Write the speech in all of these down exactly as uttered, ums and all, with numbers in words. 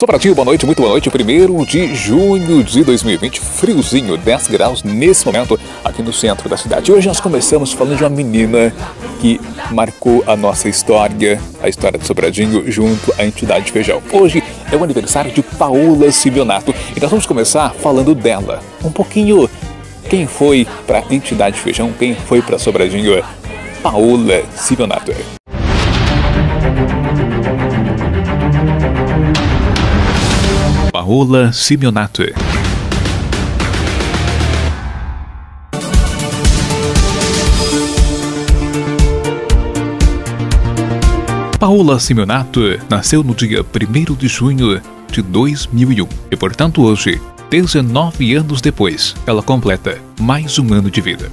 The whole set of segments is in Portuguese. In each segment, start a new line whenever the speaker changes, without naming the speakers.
Sobradinho, boa noite, muito boa noite. primeiro de junho de dois mil e vinte, friozinho, dez graus nesse momento aqui no centro da cidade. Hoje nós começamos falando de uma menina que marcou a nossa história, a história de Sobradinho, junto à entidade Feijão. Hoje é o aniversário de Paola Simeonato e nós vamos começar falando dela. Um pouquinho quem foi para a entidade Feijão, quem foi para Sobradinho. Paola Simeonato. Paola Simeonato. Paola Simeonato nasceu no dia primeiro de junho de dois mil e um e, portanto, hoje, dezenove anos depois, ela completa mais um ano de vida.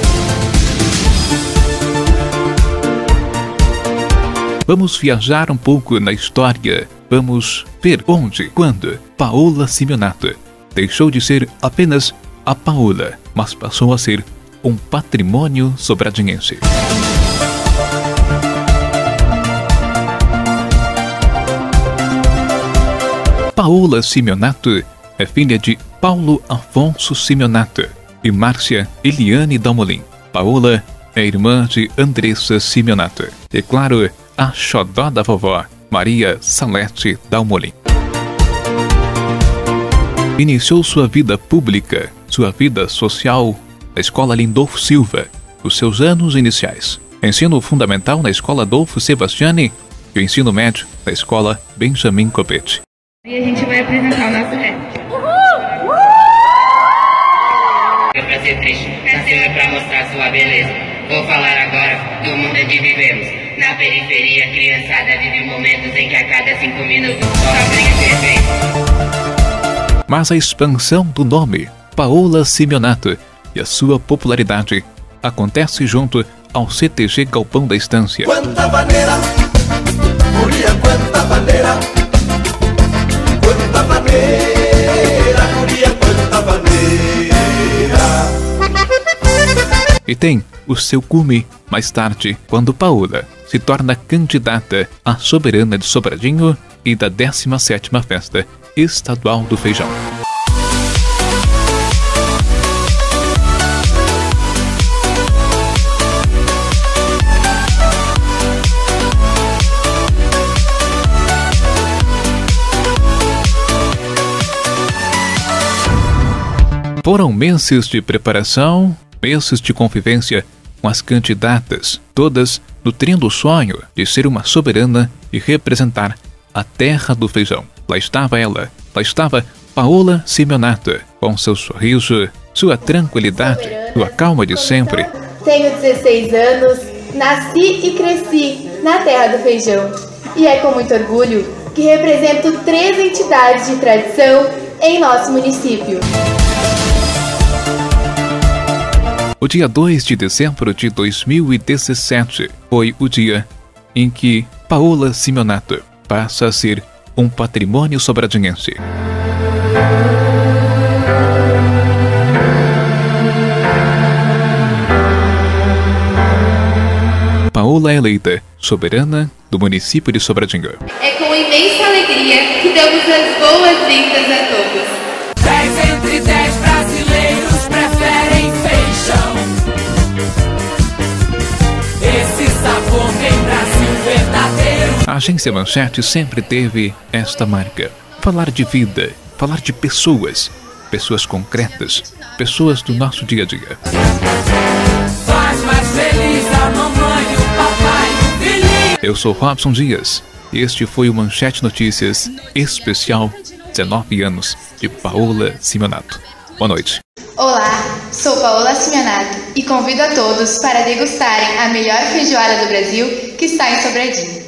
Vamos viajar um pouco na história. Vamos ver onde, quando Paola Simeonato deixou de ser apenas a Paola, mas passou a ser um patrimônio sobradinhense. Paola Simeonato é filha de Paulo Afonso Simeonato e Márcia Eliane Dalmolin. Paola é irmã de Andressa Simeonato e, claro, a xodó da vovó, Maria Salete Dalmolin. Iniciou sua vida pública, sua vida social na Escola Lindolfo Silva, os seus anos iniciais. Ensino fundamental na Escola Adolfo Sebastiani e o ensino médio na Escola Benjamin Copete.
E a gente vai apresentar o nosso rap.
Uhul! Uhul! É pra ser triste, nasceu é pra mostrar sua beleza. Vou falar agora do mundo onde vivemos. Na periferia, a criançada vive momentos em que a cada cinco minutos só briga de refém.
Mas a expansão do nome Paola Simeonato e a sua popularidade acontece junto ao C T G Galpão da Estância.
Quanta maneira, guria, quanta maneira, quanta maneira, guria, quanta maneira.
E tem o seu cume mais tarde, quando Paola se torna candidata à soberana de Sobradinho e da décima sétima Festa Estadual do Feijão. Foram meses de preparação, meses de convivência com as candidatas, todas nutrindo o sonho de ser uma soberana e representar a terra do feijão. Lá estava ela, lá estava Paola Simeonato, com seu sorriso, sua tranquilidade, sua calma de sempre.
Tenho dezesseis anos, nasci e cresci na terra do feijão. E é com muito orgulho que represento três entidades de tradição em nosso município.
O dia dois de dezembro de dois mil e dezessete foi o dia em que Paola Simeonato passa a ser um patrimônio sobradinhense. Paola é eleita soberana do município de Sobradinho.
É com imensa alegria que damos as boas-vindas a todos.
Dez entre dez brasileiros preferem feijão. Esse sabor tem Brasil verdadeiro.
A Agência Manchete sempre teve esta marca. Falar de vida, falar de pessoas, pessoas concretas, pessoas do nosso dia a dia.
Faz mais feliz a mamãe e o papai, o filhinho.
Eu sou Robson Dias e este foi o Manchete Notícias especial dezenove anos de Paola Simeonato. Boa noite.
Olá, sou Paola Simeonato e convido a todos para degustarem a melhor feijoada do Brasil que está em Sobradinho.